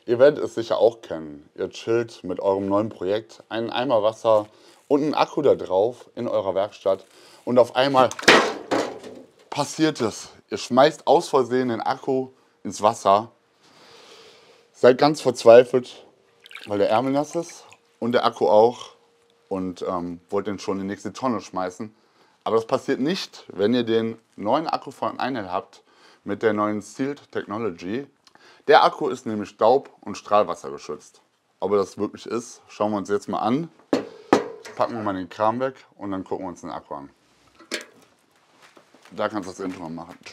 Ihr werdet es sicher auch kennen. Ihr chillt mit eurem neuen Projekt, einen Eimer Wasser und einen Akku da drauf in eurer Werkstatt und auf einmal passiert es. Ihr schmeißt aus Versehen den Akku ins Wasser, seid ganz verzweifelt, weil der Ärmel nass ist und der Akku auch und wollt den schon in die nächste Tonne schmeißen. Aber das passiert nicht, wenn ihr den neuen Akku von Einhell habt mit der neuen Sealed Technology. Der Akku ist nämlich staub- und strahlwassergeschützt. Ob er das wirklich ist, schauen wir uns jetzt mal an. Packen wir mal den Kram weg und dann gucken wir uns den Akku an. Da kannst du das Intro mal machen.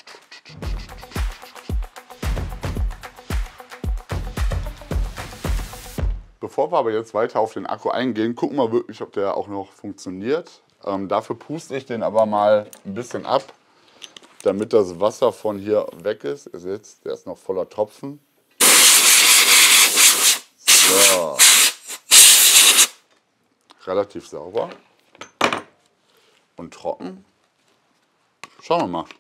Bevor wir aber jetzt weiter auf den Akku eingehen, gucken wir wirklich, ob der auch noch funktioniert. Dafür puste ich den aber mal ein bisschen ab, damit das Wasser von hier weg ist. Ihr seht, der ist noch voller Tropfen. So. Relativ sauber und trocken. Schauen wir mal.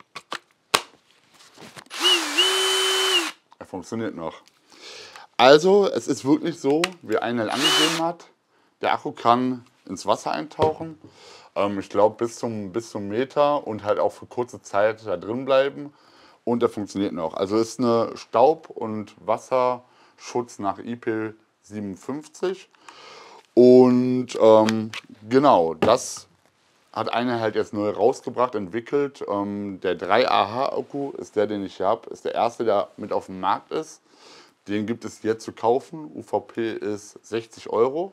Er funktioniert noch. Also, es ist wirklich so, wie Einhell angegeben hat. Der Akku kann ins Wasser eintauchen. Ich glaube bis zum Meter und halt auch für kurze Zeit da drin bleiben. Und der funktioniert noch. Also ist eine Staub- und Wasserschutz nach IP57. Und genau, das hat Einhell halt jetzt neu rausgebracht, entwickelt. Der 3AH-Akku ist der, den ich hier habe. Ist der erste, der mit auf dem Markt ist. Den gibt es jetzt zu kaufen. UVP ist 60 Euro.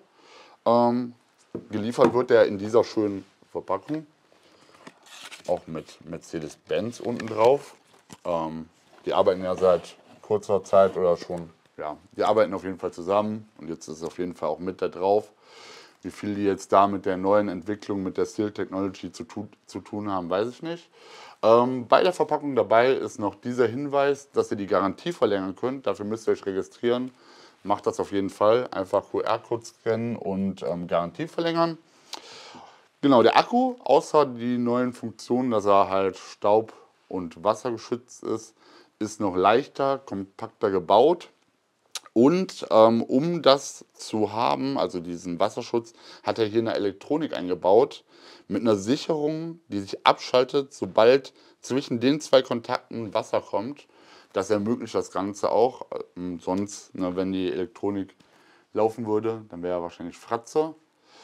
Geliefert wird der in dieser schönen Verpackung. Auch mit Mercedes-Benz unten drauf. Die arbeiten ja seit kurzer Zeit oder schon, ja, die arbeiten auf jeden Fall zusammen. Und jetzt ist es auf jeden Fall auch mit da drauf. Wie viel die jetzt da mit der neuen Entwicklung, mit der Sealed Technology zu tun haben, weiß ich nicht. Bei der Verpackung dabei ist noch dieser Hinweis, dass ihr die Garantie verlängern könnt. Dafür müsst ihr euch registrieren. Macht das auf jeden Fall. Einfach QR-Code scannen und Garantie verlängern. Genau, der Akku, außer die neuen Funktionen, dass er halt staub- und wassergeschützt ist noch leichter, kompakter gebaut. Und um das zu haben, also diesen Wasserschutz, hat er hier eine Elektronik eingebaut mit einer Sicherung, die sich abschaltet, sobald zwischen den zwei Kontakten Wasser kommt. Das ermöglicht das Ganze auch. Sonst, ne, wenn die Elektronik laufen würde, dann wäre er wahrscheinlich Fratze.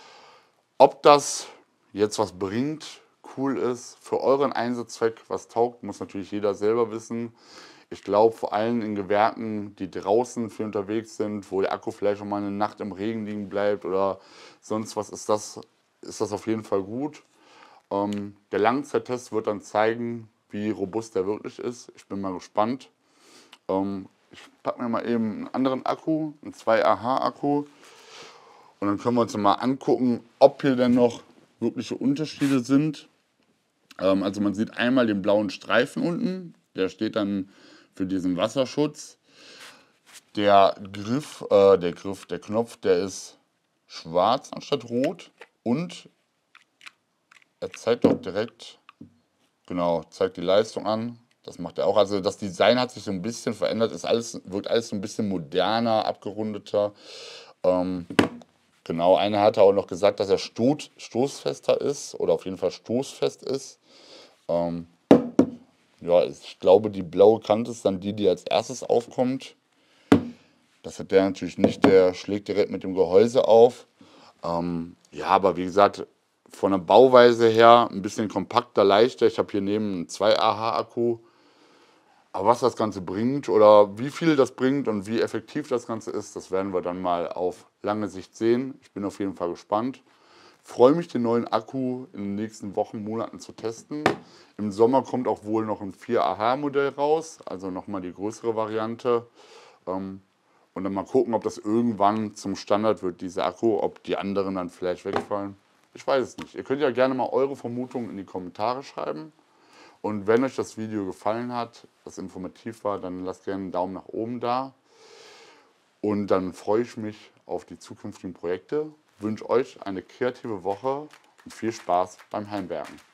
Ob das jetzt was bringt, cool ist, für euren Einsatzzweck was taugt, muss natürlich jeder selber wissen. Ich glaube, vor allem in Gewerken, die draußen viel unterwegs sind, wo der Akku vielleicht schon mal eine Nacht im Regen liegen bleibt oder sonst was, ist das auf jeden Fall gut. Der Langzeittest wird dann zeigen, wie robust der wirklich ist. Ich bin mal gespannt. Ich packe mir mal eben einen anderen Akku, einen 2AH-Akku. Und dann können wir uns mal angucken, ob hier denn noch wirkliche Unterschiede sind. Also man sieht einmal den blauen Streifen unten, der steht dann für diesen Wasserschutz. Der Knopf, der ist schwarz anstatt rot und er zeigt auch direkt, genau, zeigt die Leistung an. Das macht er auch. Also das Design hat sich so ein bisschen verändert, wirkt alles so ein bisschen moderner, abgerundeter. Genau, einer hatte auch noch gesagt, dass er stoßfester ist oder auf jeden Fall stoßfest ist. Ja, ich glaube, die blaue Kante ist dann die als erstes aufkommt. Das hat der natürlich nicht, der schlägt direkt mit dem Gehäuse auf. Ja, aber wie gesagt, von der Bauweise her ein bisschen kompakter, leichter. Ich habe hier neben einen 2AH-Akku. Aber was das Ganze bringt oder wie viel das bringt und wie effektiv das Ganze ist, das werden wir dann mal auf lange Sicht sehen. Ich bin auf jeden Fall gespannt. Freue mich, den neuen Akku in den nächsten Wochen, Monaten zu testen. Im Sommer kommt auch wohl noch ein 4AH-Modell raus, also nochmal die größere Variante. Und dann mal gucken, ob das irgendwann zum Standard wird, dieser Akku, ob die anderen dann vielleicht wegfallen. Ich weiß es nicht. Ihr könnt ja gerne mal eure Vermutungen in die Kommentare schreiben. Und wenn euch das Video gefallen hat, das informativ war, dann lasst gerne einen Daumen nach oben da. Und dann freue ich mich auf die zukünftigen Projekte, wünsche euch eine kreative Woche und viel Spaß beim Heimwerken.